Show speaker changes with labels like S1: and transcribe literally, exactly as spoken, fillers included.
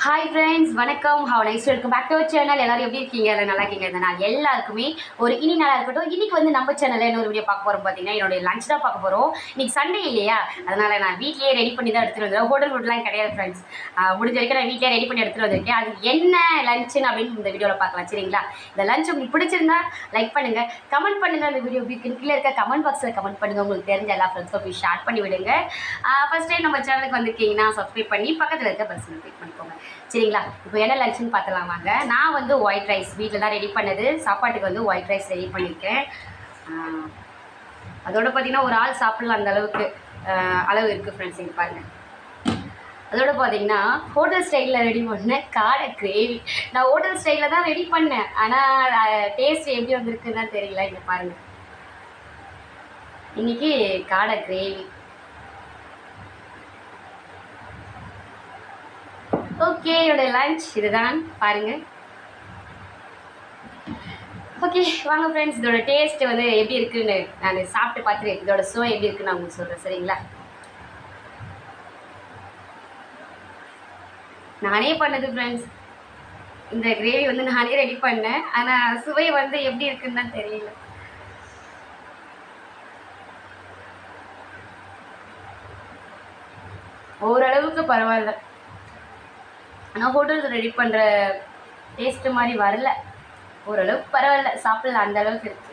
S1: Hi friends, வணக்கம். How nice welcome back to our channel. எல்லாரும் எப்படி இருக்கீங்க? எல்லாம் நல்லா இருக்கீங்க. இந்த நாள் எல்லாருக்குமே ஒரு இனி நாளாக இருக்கட்டும். இன்னைக்கு வந்து நம்ம சேனலில் இன்னொரு வீடியோ பார்க்க போகிறோம். பார்த்தீங்கன்னா என்னுடைய லஞ்ச் தான் பார்க்க போகிறோம். இன்னைக்கு சண்டே இல்லையா, அதனால் நான் வீட்லேயே ரெடி பண்ணி தான் எடுத்துகிட்டு வந்துடுவேன். ஹோட்டல் ஃபுட்லாம் கிடையாது ஃப்ரெண்ட்ஸ். முடிஞ்ச வரைக்கும் நான் வீட்லேயே ரெடி பண்ணி எடுத்துகிட்டு வந்திருக்கேன். அது என்ன லஞ்சுன்னு அப்படின்னு இந்த வீடியோவில் பார்க்கலாம். சரிங்களா? இந்த லஞ்ச் உங்களுக்கு பிடிச்சிருந்தா லைக் பண்ணுங்கள், கமெண்ட் பண்ணுங்கள். அந்த வீடியோ கீழே இருக்க கமெண்ட் பாக்ஸில் கமெண்ட் பண்ணுங்கள். உங்களுக்கு தெரிஞ்ச எல்லா ஃப்ரெண்ட்ஸும் போய் ஷேர் பண்ணி விடுங்க. ஃபர்ஸ்ட் டைம் நம்ம சேனலுக்கு வந்திருக்கீங்கன்னா சப்ஸ்கிரைப் பண்ணி பக்கத்தில் இருக்க பஸ் கிளிக் பண்ணிக்கோங்க. சரிங்களா? இப்போ என்ன லஞ்சுன்னு பார்த்தலாம் வாங்க. நான் வந்து ஒயிட் ரைஸ் வீட்டில் தான் ரெடி பண்ணது. சாப்பாட்டுக்கு வந்து ஒயிட் ரைஸ் ரெடி பண்ணியிருக்கேன். அதோட பார்த்தீங்கன்னா ஒரு ஆள் சாப்பிட்லாம் அந்த அளவுக்கு அளவு இருக்குது ஃப்ரெண்ட்ஸ். இங்கே பாருங்கள். அதோட பார்த்தீங்கன்னா ஹோட்டல் ஸ்டைலில் ரெடி பண்ணேன் காடை கிரேவி. நான் ஹோட்டல் ஸ்டைலில் தான் ரெடி பண்ணேன், ஆனால் டேஸ்ட் எப்படி வந்திருக்குன்னு தான் தெரியல. இங்கே பாருங்கள், இன்றைக்கி காடை கிரேவி. ஓகே, என்னோட லஞ்ச் இதுதான் பாருங்கள். ஓகே வாங்க ஃப்ரெண்ட்ஸ், இதோட டேஸ்ட் வந்து எப்படி இருக்குன்னு நான் சாப்பிட்டு பார்த்துட்டு இதோட சுவை எப்படி இருக்குன்னு நான் உங்களுக்கு சொல்கிறேன். சரிங்களா? நானே பண்ணது ஃப்ரெண்ட்ஸ். இந்த கிரேவி வந்து நானே ரெடி பண்ணேன், ஆனால் சுவை வந்து எப்படி இருக்குன்னு தான் தெரியல. ஓரளவுக்கு பரவாயில்ல, ஆனால் ஹோட்டல்ஸ் ரெடி பண்ணுற டேஸ்ட்டு மாதிரி வரல. ஓரளவுக்கு பரவாயில்ல, சாப்பிடலாம், அந்த அளவுக்கு இருக்குது.